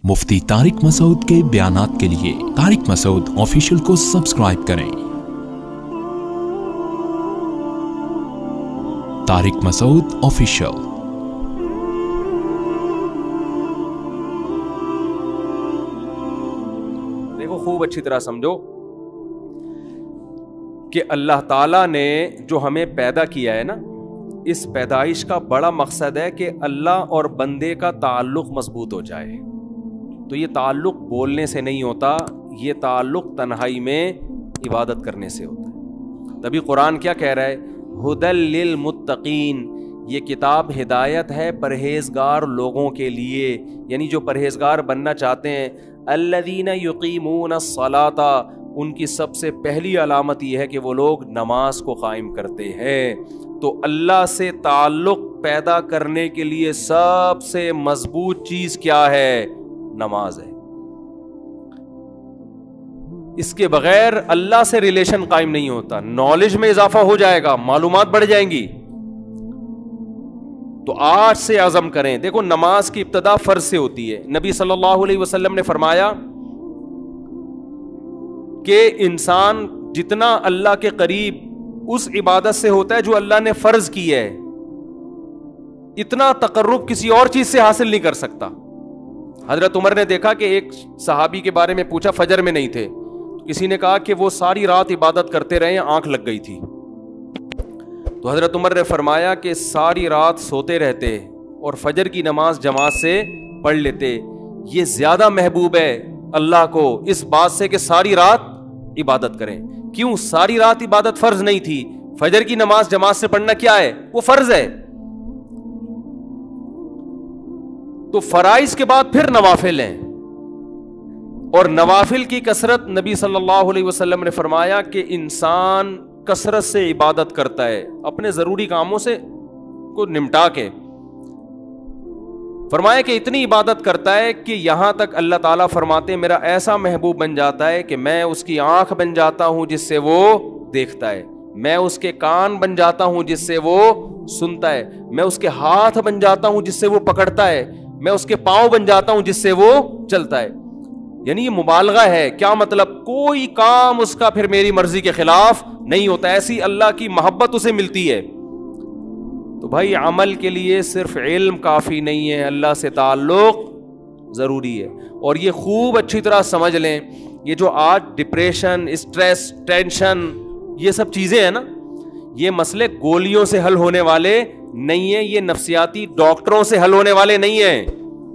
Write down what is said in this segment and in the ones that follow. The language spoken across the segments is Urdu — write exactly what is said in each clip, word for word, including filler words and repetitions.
مفتی طارق مسعود کے بیانات کے لیے طارق مسعود آفیشیل کو سبسکرائب کریں۔ طارق مسعود آفیشیل۔ دیکھو خوب اچھی طرح سمجھو کہ اللہ تعالیٰ نے جو ہمیں پیدا کیا ہے نا، اس پیدائش کا بڑا مقصد ہے کہ اللہ اور بندے کا تعلق مضبوط ہو جائے۔ تو یہ تعلق بولنے سے نہیں ہوتا، یہ تعلق تنہائی میں عبادت کرنے سے ہوتا ہے۔ تبھی قرآن کیا کہہ رہا ہے؟ ہدی للمتقین، یہ کتاب ہدایت ہے پرہیزگار لوگوں کے لیے، یعنی جو پرہیزگار بننا چاہتے ہیں۔ الذین یقیمون الصلاۃ، ان کی سب سے پہلی علامت یہ ہے کہ وہ لوگ نماز کو قائم کرتے ہیں۔ تو اللہ سے تعلق پیدا کرنے کے لیے سب سے مضبوط چیز کیا ہے؟ نماز ہے۔ اس کے بغیر اللہ سے ریلیشن قائم نہیں ہوتا۔ نالج میں اضافہ ہو جائے گا، معلومات بڑھ جائیں گی۔ تو آج سے عزم کریں۔ دیکھو نماز کی ابتدا فرض سے ہوتی ہے۔ نبی صلی اللہ علیہ وسلم نے فرمایا کہ انسان جتنا اللہ کے قریب اس عبادت سے ہوتا ہے جو اللہ نے فرض کی ہے، اتنا تقرب کسی اور چیز سے حاصل نہیں کر سکتا۔ حضرت عمر نے دیکھا کہ ایک صحابی کے بارے میں پوچھا، فجر میں نہیں تھے، کسی نے کہا کہ وہ ساری رات عبادت کرتے رہے، آنکھ لگ گئی تھی۔ تو حضرت عمر نے فرمایا کہ ساری رات سوتے رہتے اور فجر کی نماز جماعت سے پڑھ لیتے، یہ زیادہ محبوب ہے اللہ کو اس بات سے کہ ساری رات عبادت کریں۔ کیوں؟ ساری رات عبادت فرض نہیں تھی، فجر کی نماز جماعت سے پڑھنا کیا ہے؟ وہ فرض ہے۔ تو فرائض کے بعد پھر نوافل ہیں، اور نوافل کی کثرت نبی صلی اللہ علیہ وسلم نے فرمایا کہ انسان کثرت سے عبادت کرتا ہے اپنے ضروری کاموں سے کو نمٹا کے۔ فرمایا کہ اتنی عبادت کرتا ہے کہ یہاں تک اللہ تعالیٰ فرماتے ہیں میرا ایسا محبوب بن جاتا ہے کہ میں اس کی آنکھ بن جاتا ہوں جس سے وہ دیکھتا ہے، میں اس کے کان بن جاتا ہوں جس سے وہ سنتا ہے، میں اس کے ہاتھ بن جاتا ہوں جس سے وہ پکڑتا ہے، میں اس کے پاؤں بن جاتا ہوں جس سے وہ چلتا ہے۔ یعنی یہ مبالغہ ہے۔ کیا مطلب؟ کوئی کام اس کا پھر میری مرضی کے خلاف نہیں ہوتا، ایسی اللہ کی محبت اسے ملتی ہے۔ تو بھائی عمل کے لیے صرف علم کافی نہیں ہے، اللہ سے تعلق ضروری ہے۔ اور یہ خوب اچھی طرح سمجھ لیں، یہ جو آج ڈپریشن، اسٹریس، ٹینشن، یہ سب چیزیں ہیں نا، یہ مسئلے گولیوں سے حل ہونے والے نہیں ہیں، یہ نفسیاتی ڈاکٹروں سے حل ہونے والے نہیں ہیں۔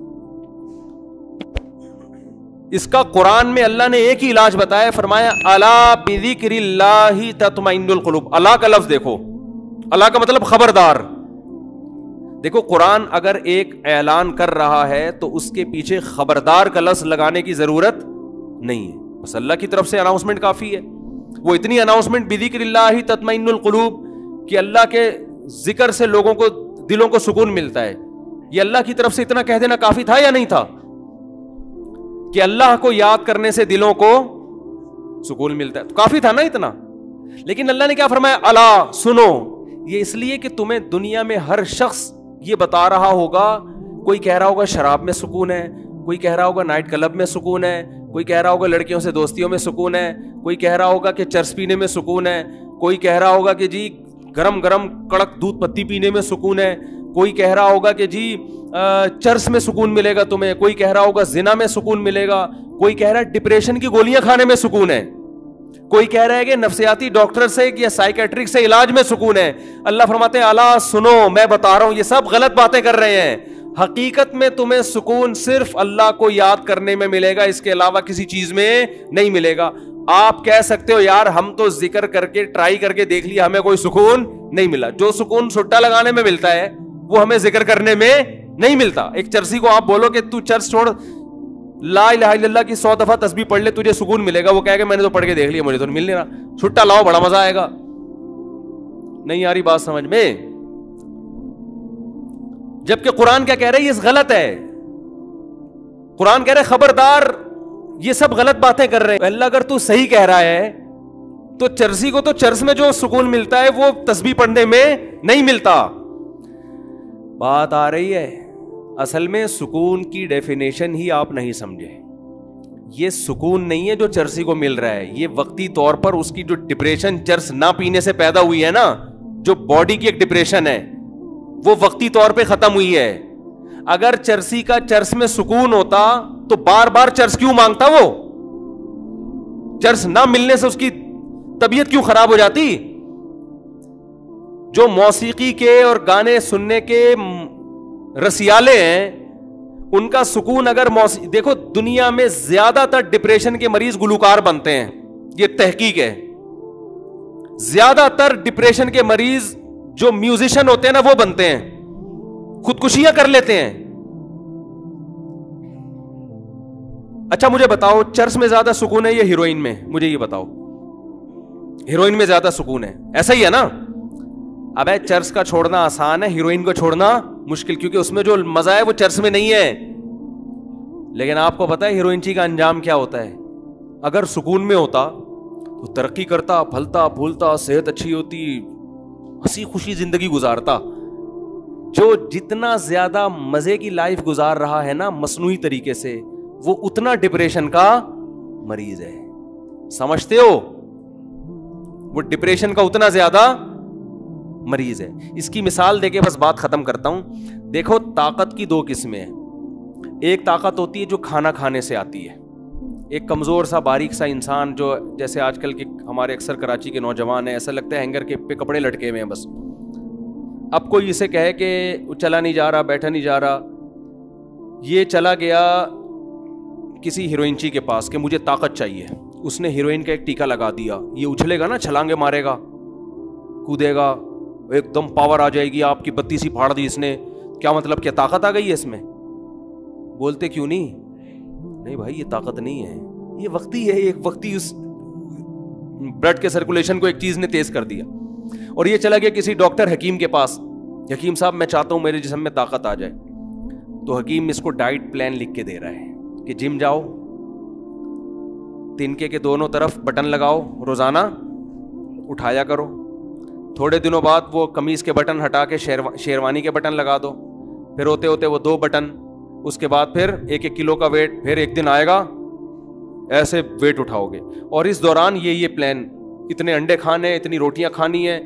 اس کا قرآن میں اللہ نے ایک ہی علاج بتایا، فرمایا الا بذکر اللہ تطمئن القلوب۔ اللہ کا لفظ دیکھو، اللہ کا مطلب خبردار۔ دیکھو قرآن اگر ایک اعلان کر رہا ہے تو اس کے پیچھے خبردار کا لفظ لگانے کی ضرورت نہیں ہے، بس اللہ کی طرف سے اناؤنسمنٹ کافی ہے۔ وہ اتنی اناؤنسمنٹ بذکر اللہ تطمئن القلوب کہ اللہ کے ذکر سے لوگوں کو دلوں کو سکون ملتا ہے، یہ اللہ کی طرف سے اتنا کہہ دینا کافی تھا یا نہیں تھا کہ اللہ کو یاد کرنے سے دلوں کو سکون ملتا ہے؟ تو کافی تھا نا اتنا۔ لیکن اللہ نے کیا فرمایا؟ الا سنو، یہ اس لیے کہ تمہیں دنیا میں ہر شخص یہ بتا رہا ہوگا، کوئی کہہ رہا ہوگا شراب میں سکون ہے، کوئی کہہ رہا ہوگا نائٹ کلب میں سکون ہے، کوئی کہہ رہا ہوگا لڑکیوں سے دوستیوں میں سکون ہے، کوئی کہہ رہا ہوگا کہ چرس پینے میں سکون ہے، کوئی کہہ رہا ہوگا کہ جی گرم گرم کڑک دودھ پتی پینے میں سکون ہے، کوئی کہہ رہا ہوگا کہ جی چرس میں سکون ملے گا تمہیں، کوئی کہہ رہا ہوگا زنا میں سکون ملے گا، کوئی کہہ رہا ہے ڈپریشن کی گولیاں کھانے میں سکون ہے، کوئی کہہ رہا ہے کہ نفسیاتی ڈاکٹر سے یا سائیکیٹرک سے علاج میں سکون ہے۔ اللہ فرماتے ہیں الا سنو، میں بتا رہا ہوں یہ سب غلط باتیں کر رہے ہیں۔ حقیقت میں تمہیں سکون صرف اللہ کو یاد کرنے میں ملے گا، اس کے علاوہ کسی چیز میں نہیں ملے گا۔ آپ کہہ سکتے ہو یار ہم تو ذکر کر کے ٹرائی کر کے دیکھ لیا، ہمیں کوئی سکون نہیں ملا۔ جو سکون سٹا لگانے میں ملتا ہے وہ ہمیں ذکر کرنے میں نہیں ملتا۔ ایک چرسی کو آپ بولو کہ تو چرس چھوڑ، لا الہ الا اللہ کی سو دفعہ تسبیح پڑھ لے، تجھے سکون ملے گا، وہ کہے گا میں نے تو پڑھ کے دیکھ لیا، مجھے تو مل نہیں رہا، چھٹا لاؤ بڑا مزہ آئے گا۔ نہیں آ رہی بات سمجھ میں؟ جبکہ قرآن کیا کہہ رہا ہے؟ یہ غلط ہے۔ قرآن کہہ رہا ہے خبردار، یہ سب غلط باتیں کر رہے ہیں۔ اللہ اگر تو صحیح کہہ رہا ہے تو چرسی کو تو چرس میں جو سکون ملتا ہے وہ تسبیح پڑھنے میں نہیں ملتا۔ بات آ رہی ہے؟ اصل میں سکون کی ڈیفینیشن ہی آپ نہیں سمجھے. یہ سکون نہیں ہے جو چرسی کو مل رہا ہے, یہ وقتی طور پر اس کی جو ڈپریشن چرس نہ پینے سے پیدا ہوئی ہے نا, جو باڈی کی ایک ڈپریشن ہے, وہ وقتی طور پہ ختم ہوئی ہے. اگر چرسی کا چرس میں سکون ہوتا تو بار بار چرس کیوں مانگتا؟ وہ چرس نہ ملنے سے اس کی طبیعت کیوں خراب ہو جاتی؟ جو موسیقی کے اور گانے سننے کے رسیالے ہیں, ان کا سکون اگر موسیقی, دیکھو دنیا میں زیادہ تر ڈپریشن کے مریض گلوکار بنتے ہیں, یہ تحقیق ہے. زیادہ تر ڈپریشن کے مریض جو میوزیشن ہوتے ہیں نا وہ بنتے ہیں, خودکشیاں کر لیتے ہیں. اچھا مجھے بتاؤ چرس میں زیادہ سکون ہے یا ہیروئن میں؟ مجھے یہ بتاؤ. ہیروئن میں زیادہ سکون ہے, ایسا ہی ہے نا؟ اب چرس کا چھوڑنا آسان ہے, ہیروئن کو چھوڑنا مشکل, کیونکہ اس میں جو مزہ ہے وہ چرس میں نہیں ہے. لیکن آپ کو پتا ہے ہیروئن چی کا انجام کیا ہوتا ہے؟ اگر سکون میں ہوتا تو ترقی کرتا, پھلتا پھولتا, صحت اچھی ہوتی, ہنسی خوشی زندگی گزارتا. جو جتنا زیادہ مزے کی لائف گزار رہا ہے نا مصنوعی طریقے سے, وہ اتنا ڈپریشن کا مریض ہے. سمجھتے ہو؟ وہ ڈپریشن کا اتنا زیادہ مریض ہے. اس کی مثال دے کے بس بات ختم کرتا ہوں. دیکھو طاقت کی دو قسمیں ہیں. ایک طاقت ہوتی ہے جو کھانا کھانے سے آتی ہے. ایک کمزور سا باریک سا انسان, جو جیسے آج کل کے ہمارے اکثر کراچی کے نوجوان ہیں, ایسا لگتا ہے ہینگر کے پہ کپڑے لٹکے ہوئے ہیں بس. اب کوئی اسے کہے کہ چلا نہیں جا رہا, بیٹھا نہیں جا رہا, یہ چلا گیا کسی ہیروئنچی کے پاس کہ مجھے طاقت چاہیے. اس نے ہیروئن کا ایک ٹیکا لگا دیا, یہ اچھلے گا نا, چھلانگے مارے گا, کودے گا, ایک دم پاور آ جائے گی, آپ کی بتی سی پھاڑ دی اس نے. کیا مطلب, کیا طاقت آ گئی ہے اس میں؟ بولتے کیوں نہیں؟ نہیں بھائی یہ طاقت نہیں ہے, یہ وقتی ہے, ایک وقتی اس بلڈ کے سرکولیشن کو ایک چیز نے تیز کر دیا. اور یہ چلا گیا کسی ڈاکٹر حکیم کے پاس, حکیم صاحب میں چاہتا ہوں میرے جسم میں طاقت آ جائے. تو حکیم اس کو ڈائٹ پلان لکھ کے دے رہا ہے کہ جم جاؤ, تنکے کے دونوں طرف بٹن لگاؤ, روزانہ اٹھایا کرو. تھوڑے دنوں بعد وہ قمیض کے بٹن ہٹا کے شیروانی کے بٹن لگا دو, پھر ہوتے ہوتے وہ دو بٹن, اس کے بعد پھر ایک ایک کلو کا ویٹ, پھر ایک دن آئے گا ایسے ویٹ اٹھاؤ گے. اور اس دوران یہ یہ پلان, اتنے انڈے کھانے, اتنی روٹیاں کھانی ہیں.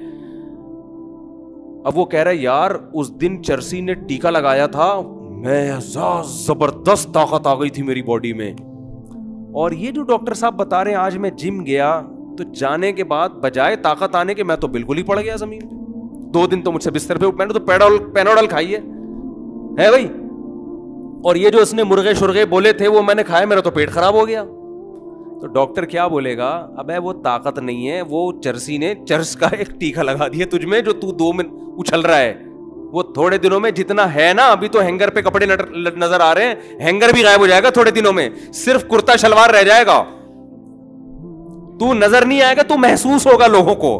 اب وہ کہہ رہا ہے یار اس دن چرسی نے ٹیکا لگایا تھا, میں زبردست طاقت آ گئی تھی میری باڈی میں. اور یہ جو ڈاکٹر صاحب بتا رہے ہیں آج میں جم گیا تو جانے کے بعد بجائے طاقت آنے کے میں تو بالکل ہی پڑ گیا زمین پہ. دو دن تو مجھ سے بستر پہ, میں نے تو پیڈول پینوڈل کھائی ہے ہے بھائی. اور یہ جو اس نے مرغے شرغے بولے تھے وہ میں نے کھائے, میرا تو پیٹ خراب ہو گیا. تو ڈاکٹر کیا بولے گا, ابے وہ طاقت نہیں ہے, وہ چرسی نے چرس کا ایک ٹیکا لگا دیا تجھ میں, جو تو دو میں اچھل رہا ہے. وہ تھوڑے دنوں میں جتنا ہے نا, ابھی تو ہینگر پہ کپڑے نظر آ رہے ہیں, ہینگر بھی غائب ہو جائے گا تھوڑے دنوں میں, صرف کرتا شلوار رہ جائے گا. تو نظر نہیں آئے گا, تو محسوس ہوگا لوگوں کو,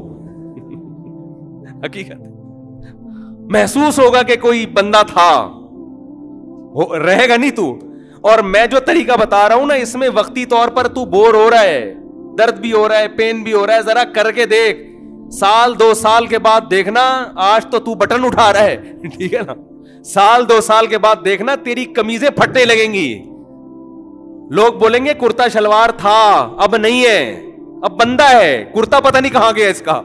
حقیقت محسوس ہوگا کہ کوئی بندہ تھا, رہے گا نہیں تو. اور میں جو طریقہ بتا رہا ہوں نا, اس میں وقتی طور پر تو بور ہو رہا ہے, درد بھی ہو رہا ہے, پین بھی ہو رہا ہے, ذرا کر کے دیکھ. سال دو سال کے بعد دیکھنا, آج تو تو بٹن اٹھا رہا ہے, ٹھیک ہے نا, سال دو سال کے بعد دیکھنا تیری قمیضیں پھٹنے لگیں گی. لوگ بولیں گے کرتا شلوار تھا, اب نہیں ہے, اب بندہ ہے, کرتا پتہ نہیں کہاں گیا اس کا.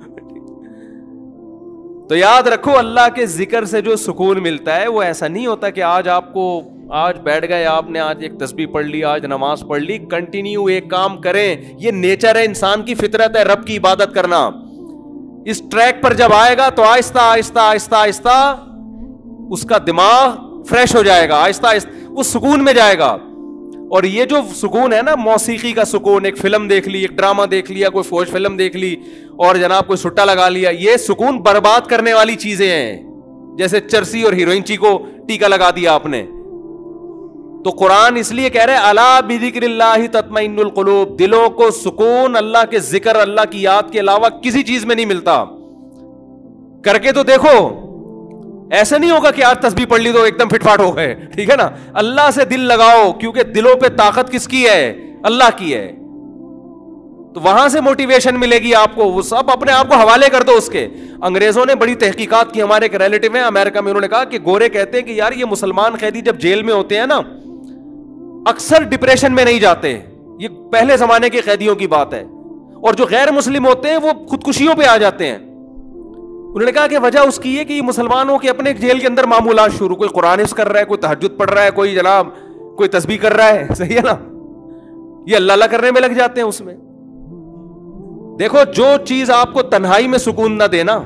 تو یاد رکھو اللہ کے ذکر سے جو سکون ملتا ہے وہ ایسا نہیں ہوتا کہ آج آپ کو, آج بیٹھ گئے آپ نے, آج ایک تسبیح پڑھ لی, آج نماز پڑھ لی, کنٹینیو ایک کام کریں. یہ نیچر ہے, انسان کی فطرت ہے رب کی عبادت کرنا. اس ٹریک پر جب آئے گا تو آہستہ آہستہ آہستہ آہستہ اس کا دماغ فریش ہو جائے گا, آہستہ آہستہ وہ سکون میں جائے گا. اور یہ جو سکون ہے نا, موسیقی کا سکون, ایک فلم دیکھ لی, ایک ڈرامہ دیکھ لیا, کوئی فوج فلم دیکھ لی, اور جناب کوئی سٹا لگا لیا, یہ سکون برباد کرنے والی چیزیں ہیں. جیسے چرسی اور ہیروئنچی کو ٹیکا لگا دیا آپ نے. تو قرآن اس لیے کہہ رہے الا بذکر اللہ تطمئن القلوب, دلوں کو سکون اللہ کے ذکر, اللہ کی یاد کے علاوہ کسی چیز میں نہیں ملتا. کر کے تو دیکھو, ایسا نہیں ہوگا کہ آج تسبیح پڑھ لی تو ایک دم فٹ فاٹ ہو گئے, ٹھیک ہے نا. اللہ سے دل لگاؤ, کیونکہ دلوں پہ طاقت کس کی ہے؟ اللہ کی ہے. تو وہاں سے موٹیویشن ملے گی آپ کو. وہ سب اپنے آپ کو حوالے کر دو اس کے. انگریزوں نے بڑی تحقیقات کی, ہمارے ایک ریلیٹو ہیں امریکہ میں, انہوں نے کہا کہ گورے کہتے ہیں کہ یار یہ مسلمان قیدی جب جیل میں ہوتے ہیں نا اکثر ڈپریشن میں نہیں جاتے, یہ پہلے زمانے کے قیدیوں کی بات ہے, اور جو غیر مسلم ہوتے ہیں وہ خودکشیوں پہ آ جاتے ہیں. انہوں نے کہا کہ وجہ اس کی ہے کہ یہ مسلمانوں کے اپنے جیل کے اندر معمولات شروع, کوئی قرآن حفظ کر رہا ہے, کوئی تہجد پڑھ رہا ہے, کوئی جناب کوئی تسبیح کر رہا ہے, صحیح ہے نا, یہ اللہ اللہ کرنے میں لگ جاتے ہیں اس میں. دیکھو جو چیز آپ کو تنہائی میں سکون نہ دینا,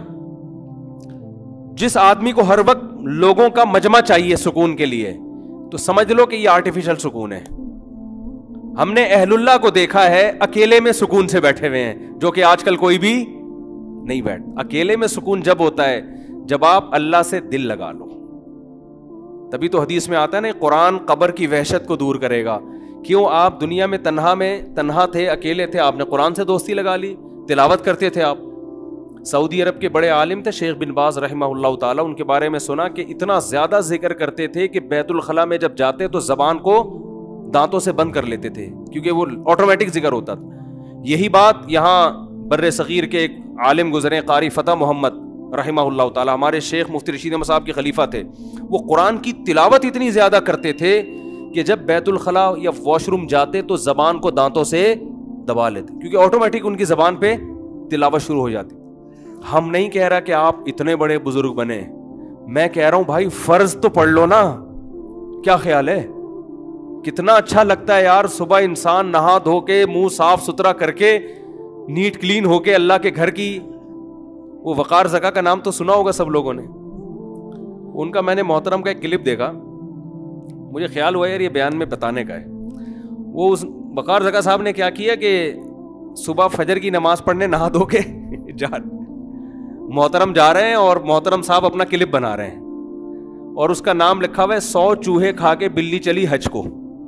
جس آدمی کو ہر وقت لوگوں کا مجمع چاہیے سکون کے لیے, تو سمجھ لو کہ یہ آرٹیفیشل سکون ہے. ہم نے اہل اللہ کو دیکھا ہے اکیلے میں سکون سے بیٹھے ہوئے ہیں, جو کہ آج کل کوئی بھی نہیں بیٹھ. اکیلے میں سکون جب ہوتا ہے جب آپ اللہ سے دل لگا لو. تبھی تو حدیث میں آتا ہے نا, قرآن قبر کی وحشت کو دور کرے گا. کیوں؟ آپ دنیا میں تنہا میں تنہا تھے, اکیلے تھے, آپ نے قرآن سے دوستی لگا لی, تلاوت کرتے تھے آپ. سعودی عرب کے بڑے عالم تھے شیخ بن باز رحمہ اللہ تعالیٰ, ان کے بارے میں سنا کہ اتنا زیادہ ذکر کرتے تھے کہ بیت الخلاء میں جب جاتے تو زبان کو دانتوں سے بند کر لیتے تھے, کیونکہ وہ آٹومیٹک ذکر ہوتا تھا. یہی بات یہاں بر صغیر کے ایک عالم گزرے قاری فتح محمد رحمہ اللہ تعالیٰ, ہمارے شیخ مفتی رشید احمد صاحب کے خلیفہ تھے. وہ قرآن کی تلاوت اتنی زیادہ کرتے تھے کہ جب بیت الخلاء یا واش روم جاتے تو زبان کو دانتوں سے دبا لیتے, کیونکہ آٹومیٹک ان کی زبان پہ تلاوت شروع ہو جاتی. ہم نہیں کہہ رہا کہ آپ اتنے بڑے بزرگ بنے, میں کہہ رہا ہوں بھائی فرض تو پڑھ لو نا. کیا خیال ہے؟ کتنا اچھا لگتا ہے یار, صبح انسان نہا دھو کے منہ صاف ستھرا کر کے نیٹ کلین ہو کے اللہ کے گھر کی, وہ وقار زکا کا نام تو سنا ہوگا سب لوگوں نے, ان کا میں نے محترم کا ایک کلپ دیکھا, مجھے خیال ہوا یار یہ بیان میں بتانے کا ہے. وہ اس وقار زکا صاحب نے کیا کیا کہ صبح فجر کی نماز پڑھنے نہا دھو کے جا محترم جا رہے ہیں, اور محترم صاحب اپنا کلپ بنا رہے ہیں, اور اس کا نام لکھا ہوا ہے سو چوہے کھا کے بلی چلی حج کو.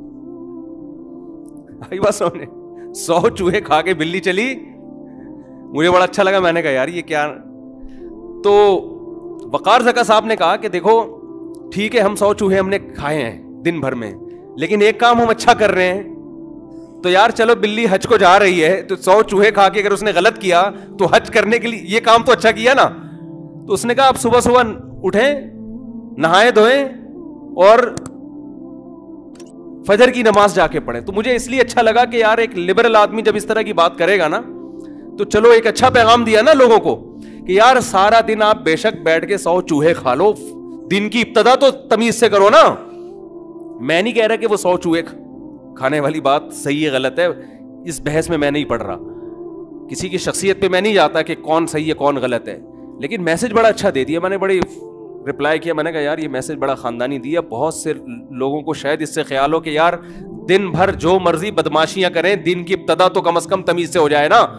آئی بات سامنے, سو چوہے کھا کے بلی چلی. مجھے بڑا اچھا لگا, میں نے کہا یار یہ کیا. تو وقار زکا صاحب نے کہا کہ دیکھو ٹھیک ہے ہم سو چوہے ہم نے کھائے ہیں دن بھر میں, لیکن ایک کام ہم اچھا کر رہے ہیں, تو یار چلو بلی حج کو جا رہی ہے تو سو چوہے کھا کے اگر اس نے غلط کیا تو حج کرنے کے لیے یہ کام تو اچھا کیا نا. تو اس نے کہا آپ صبح صبح اٹھیں, نہائے دھوئیں اور فجر کی نماز جا کے پڑھیں. تو مجھے اس لیے اچھا لگا کہ یار ایک لبرل آدمی جب اس طرح کی بات کرے گا نا تو چلو ایک اچھا پیغام دیا نا لوگوں کو کہ یار سارا دن آپ بے شک بیٹھ کے سو چوہے کھا لو, دن کی ابتدا تو تمیز سے کرو نا. میں نہیں کہہ رہا کہ وہ سو چوہے کھانے والی بات صحیح ہے غلط ہے, اس بحث میں میں نہیں پڑھ رہا, کسی کی شخصیت پہ میں نہیں جاتا کہ کون صحیح ہے کون غلط ہے, لیکن میسج بڑا اچھا دے دیا. میں نے بڑی رپلائی کیا, میں نے کہا یار یہ میسج بڑا خاندانی دیا. بہت سے لوگوں کو شاید اس سے خیال ہو کہ یار دن بھر جو مرضی بدماشیاں کریں, دن کی ابتدا تو کم از کم تمیز سے ہو جائے نا.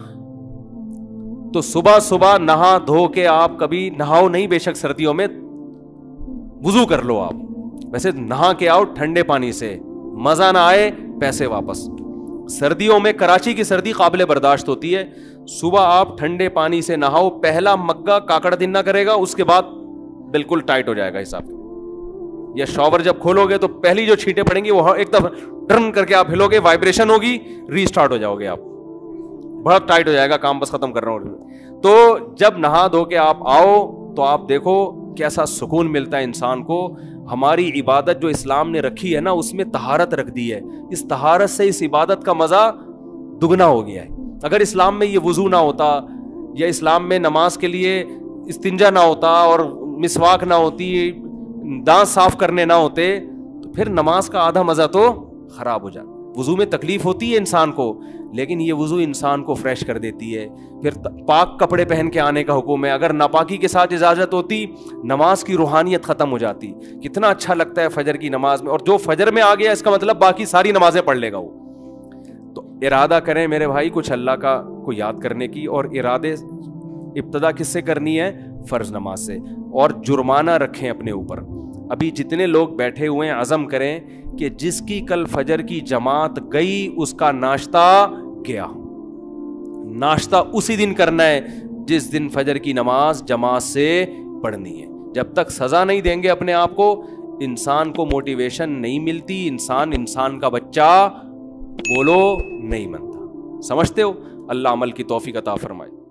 تو صبح صبح نہا دھو کے آپ کبھی نہاؤ نہیں, بے شک سردیوں میں وضو کر لو آپ, ویسے نہا کے آؤ ٹھنڈے پانی سے, مزہ نہ آئے پیسے واپس. سردیوں میں کراچی کی سردی قابل برداشت ہوتی ہے, صبح آپ ٹھنڈے پانی سے نہاؤ, پہلا مگا کاکڑ دن نہ کرے گا, اس کے بعد بالکل ٹائٹ ہو جائے گا حساب. یا شاور جب کھولو گے تو پہلی جو چھینٹیں پڑیں گی وہ ایک دفعہ ٹرن کر کے آپ ہلو گے, وائبریشن ہوگی, ری اسٹارٹ ہو جاؤ گے آپ, بڑا ٹائٹ ہو جائے گا کام, بس ختم کر رہا ہوں. تو جب نہا دھو کے آپ آؤ تو آپ دیکھو کیسا سکون ملتا ہے انسان کو. ہماری عبادت جو اسلام نے رکھی ہے نا اس میں طہارت رکھ دی ہے, اس طہارت سے اس عبادت کا مزہ دگنا ہو گیا ہے. اگر اسلام میں یہ وضو نہ ہوتا, یا اسلام میں نماز کے لیے استنجا نہ ہوتا, اور مسواک نہ ہوتی, دانت صاف کرنے نہ ہوتے, تو پھر نماز کا آدھا مزہ تو خراب ہو جاتا. وضو میں تکلیف ہوتی ہے انسان کو, لیکن یہ وضو انسان کو فریش کر دیتی ہے. پھر پاک کپڑے پہن کے آنے کا حکم ہے, اگر ناپاکی کے ساتھ اجازت ہوتی نماز کی روحانیت ختم ہو جاتی. کتنا اچھا لگتا ہے فجر کی نماز میں, اور جو فجر میں آ گیا اس کا مطلب باقی ساری نمازیں پڑھ لے گا وہ. تو ارادہ کریں میرے بھائی کچھ اللہ کا کو یاد کرنے کی, اور ارادے ابتدا کس سے کرنی ہے؟ فرض نماز سے. اور جرمانہ رکھیں اپنے اوپر. ابھی جتنے لوگ بیٹھے ہوئے ہیں عزم کریں کہ جس کی کل فجر کی جماعت گئی اس کا ناشتہ گیا. ناشتہ اسی دن کرنا ہے جس دن فجر کی نماز جماعت سے پڑھنی ہے. جب تک سزا نہیں دیں گے اپنے آپ کو, انسان کو موٹیویشن نہیں ملتی, انسان انسان کا بچہ بولو نہیں بنتا. سمجھتے ہو؟ اللہ عمل کی توفیق عطا فرمائے.